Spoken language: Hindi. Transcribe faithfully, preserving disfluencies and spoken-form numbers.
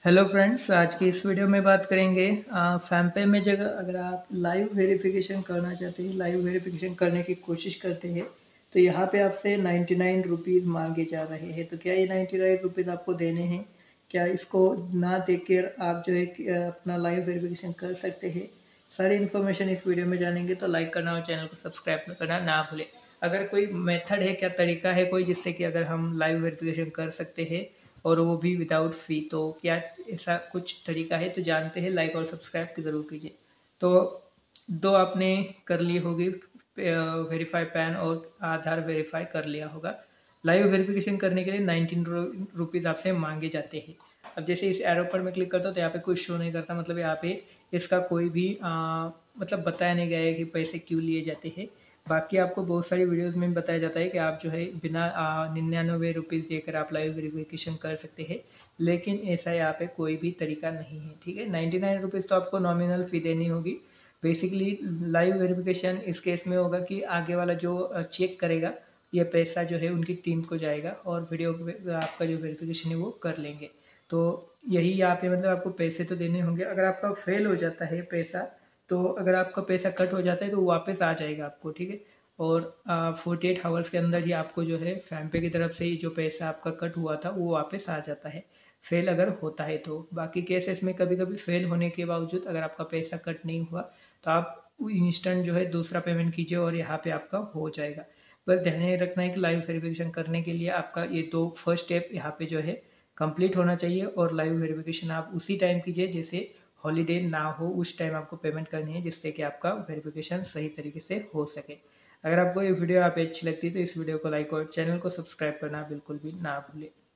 हेलो फ्रेंड्स, आज की इस वीडियो में बात करेंगे फैमपे में जगह अगर आप लाइव वेरिफिकेशन करना चाहते हैं, लाइव वेरिफिकेशन करने की कोशिश करते हैं तो यहाँ पे आपसे नाइन्टी नाइन रुपीज़ मांगे जा रहे हैं। तो क्या ये नाइन्टी नाइन रुपीज़ आपको देने हैं? क्या इसको ना देकर आप जो है कि, अ, अपना लाइव वेरिफिकेशन कर सकते हैं? सारी इन्फॉर्मेशन इस वीडियो में जानेंगे, तो लाइक करना और चैनल को सब्सक्राइब करना ना भूलें। अगर कोई मेथड है, क्या तरीका है कोई जिससे कि अगर हम लाइव वेरिफिकेशन कर सकते हैं और वो भी विदाउट फ़ी, तो क्या ऐसा कुछ तरीका है? तो जानते हैं, लाइक और सब्सक्राइब की ज़रूर कीजिए। तो दो आपने कर ली होगी, वेरीफाई पैन और आधार वेरीफाई कर लिया होगा। लाइव वेरिफिकेशन करने के लिए नाइनटीन रुपीज़ आपसे मांगे जाते हैं। अब जैसे इस एरो पर मैं क्लिक करता हूँ तो यहाँ पे कुछ शो नहीं करता, मतलब यहाँ पे इसका कोई भी आ, मतलब बताया नहीं गया है कि पैसे क्यों लिए जाते हैं। बाकी आपको बहुत सारी वीडियोस में बताया जाता है कि आप जो है बिना निन्यानवे रुपीज़ देकर आप लाइव वेरिफिकेशन कर सकते हैं, लेकिन ऐसा यहाँ पे कोई भी तरीका नहीं है। ठीक है, नाइन्टी नाइन रुपीज़ तो आपको नॉमिनल फ़ी देनी होगी। बेसिकली लाइव वेरिफिकेशन इस केस में होगा कि आगे वाला जो चेक करेगा, ये पैसा जो है उनकी टीम को जाएगा और वीडियो आपका जो वेरिफिकेशन है वो कर लेंगे। तो यही यहाँ पे मतलब आपको पैसे तो देने होंगे। अगर आपका फेल हो जाता है पैसा, तो अगर आपका पैसा कट हो जाता है तो वो वापस आ जाएगा आपको। ठीक है, और फोर्टी एट आवर्स के अंदर ही आपको जो है फैमपे की तरफ से ही जो पैसा आपका कट हुआ था वो वापस आ जाता है, फेल अगर होता है तो। बाकी केसेस में कभी कभी फेल होने के बावजूद अगर आपका पैसा कट नहीं हुआ तो आप इंस्टेंट जो है दूसरा पेमेंट कीजिए और यहाँ पे आपका हो जाएगा। बस ध्यान में रखना है कि लाइव वेरिफिकेशन करने के लिए आपका ये दो फर्स्ट स्टेप यहाँ पे जो है कंप्लीट होना चाहिए, और लाइव वेरिफिकेशन आप उसी टाइम कीजिए जैसे हॉलीडे ना हो, उस टाइम आपको पेमेंट करनी है, जिससे कि आपका वेरिफिकेशन सही तरीके से हो सके। अगर आपको ये वीडियो आप अच्छी लगती है तो इस वीडियो को लाइक और चैनल को सब्सक्राइब करना बिल्कुल भी ना भूलें।